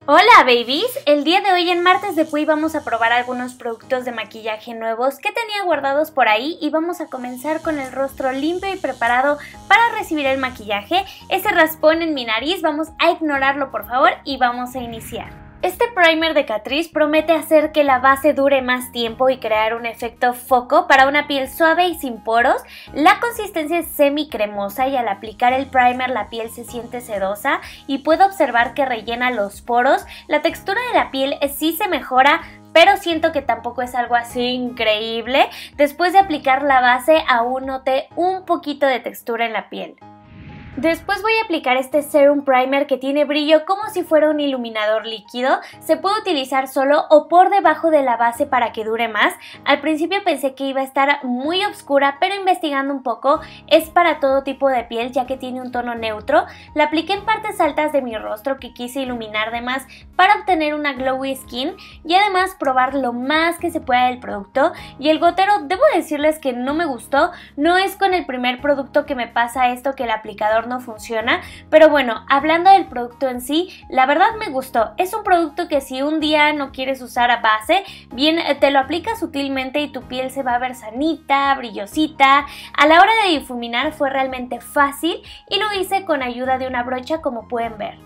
Hola babies, el día de hoy en Martes de Puy vamos a probar algunos productos de maquillaje nuevos que tenía guardados por ahí y vamos a comenzar con el rostro limpio y preparado para recibir el maquillaje. Ese raspón en mi nariz vamos a ignorarlo por favor y vamos a iniciar. Este primer de Catrice promete hacer que la base dure más tiempo y crear un efecto foco para una piel suave y sin poros. La consistencia es semi cremosa y al aplicar el primer la piel se siente sedosa y puedo observar que rellena los poros. La textura de la piel sí se mejora, pero siento que tampoco es algo así increíble. Después de aplicar la base aún noté un poquito de textura en la piel. Después voy a aplicar este Serum Primer que tiene brillo como si fuera un iluminador líquido. Se puede utilizar solo o por debajo de la base para que dure más. Al principio pensé que iba a estar muy oscura, pero investigando un poco es para todo tipo de piel ya que tiene un tono neutro. La apliqué en partes altas de mi rostro que quise iluminar de más para obtener una glowy skin y además probar lo más que se pueda del producto. Y el gotero, debo decirles que no me gustó. No es con el primer producto que me pasa esto que el aplicador no funciona, pero bueno, hablando del producto en sí, la verdad me gustó. Es un producto que si un día no quieres usar a base, bien te lo aplicas sutilmente y tu piel se va a ver sanita, brillosita. A la hora de difuminar fue realmente fácil y lo hice con ayuda de una brocha como pueden ver.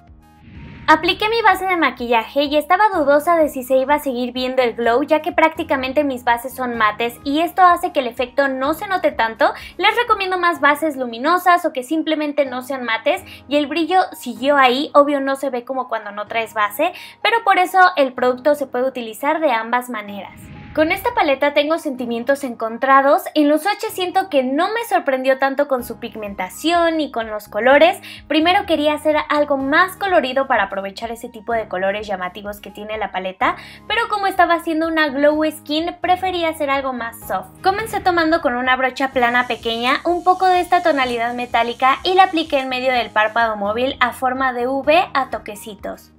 Apliqué mi base de maquillaje y estaba dudosa de si se iba a seguir viendo el glow ya que prácticamente mis bases son mates y esto hace que el efecto no se note tanto. Les recomiendo más bases luminosas o que simplemente no sean mates y el brillo siguió ahí, obvio no se ve como cuando no traes base, pero por eso el producto se puede utilizar de ambas maneras. Con esta paleta tengo sentimientos encontrados. En los swatches siento que no me sorprendió tanto con su pigmentación ni con los colores. Primero quería hacer algo más colorido para aprovechar ese tipo de colores llamativos que tiene la paleta, pero como estaba haciendo una glow skin preferí hacer algo más soft. Comencé tomando con una brocha plana pequeña un poco de esta tonalidad metálica y la apliqué en medio del párpado móvil a forma de V a toquecitos.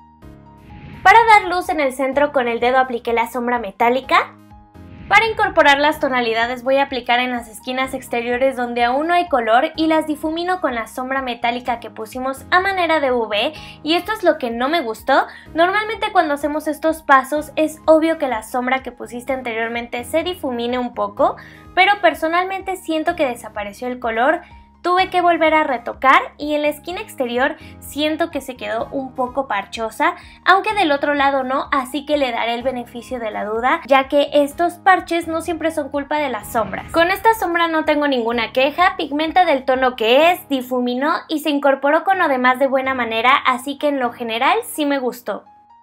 Para dar luz en el centro con el dedo apliqué la sombra metálica. Para incorporar las tonalidades voy a aplicar en las esquinas exteriores donde aún no hay color y las difumino con la sombra metálica que pusimos a manera de V y esto es lo que no me gustó. Normalmente cuando hacemos estos pasos es obvio que la sombra que pusiste anteriormente se difumine un poco, pero personalmente siento que desapareció el color. Tuve que volver a retocar y en la esquina exterior siento que se quedó un poco parchosa, aunque del otro lado no, así que le daré el beneficio de la duda, ya que estos parches no siempre son culpa de las sombras. Con esta sombra no tengo ninguna queja, pigmenta del tono que es, difuminó y se incorporó con lo demás de buena manera, así que en lo general sí me gustó.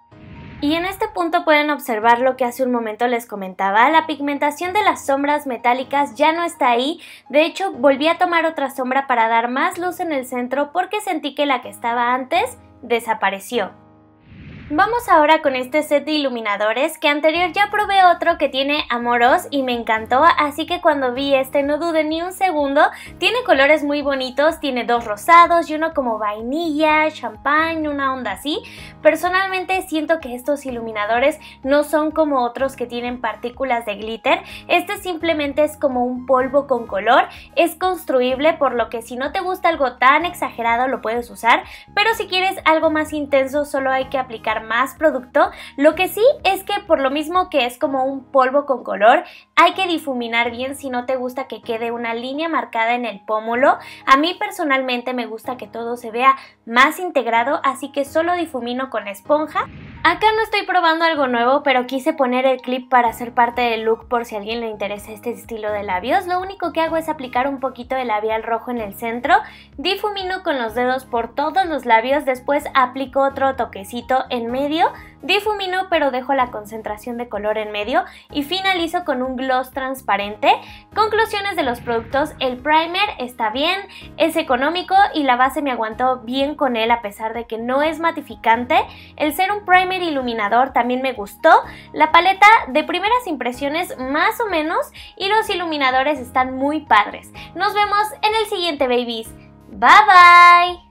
Y en este punto pueden observar lo que hace un momento les comentaba, la pigmentación de las sombras metálicas ya no está ahí, de hecho volví a tomar otra sombra para dar más luz en el centro porque sentí que la que estaba antes desapareció. Vamos ahora con este set de iluminadores que anterior ya probé otro que tiene Amoros y me encantó, así que cuando vi este no dudé ni un segundo. Tiene colores muy bonitos, tiene dos rosados y uno como vainilla, champán, una onda así. Personalmente siento que estos iluminadores no son como otros que tienen partículas de glitter, este simplemente es como un polvo con color, es construible por lo que si no te gusta algo tan exagerado lo puedes usar, pero si quieres algo más intenso solo hay que aplicar más producto. Lo que sí es que por lo mismo que es como un polvo con color, hay que difuminar bien si no te gusta que quede una línea marcada en el pómulo. A mí personalmente me gusta que todo se vea más integrado, así que solo difumino con esponja. Acá no estoy probando algo nuevo, pero quise poner el clip para hacer parte del look por si a alguien le interesa este estilo de labios. Lo único que hago es aplicar un poquito de labial rojo en el centro, difumino con los dedos por todos los labios, después aplico otro toquecito en medio, difumino pero dejo la concentración de color en medio y finalizo con un gloss transparente. Conclusiones de los productos: el primer está bien, es económico y la base me aguantó bien con él a pesar de que no es matificante. El Serum Primer iluminador también me gustó, la paleta de primeras impresiones más o menos y los iluminadores están muy padres. Nos vemos en el siguiente babies, bye bye.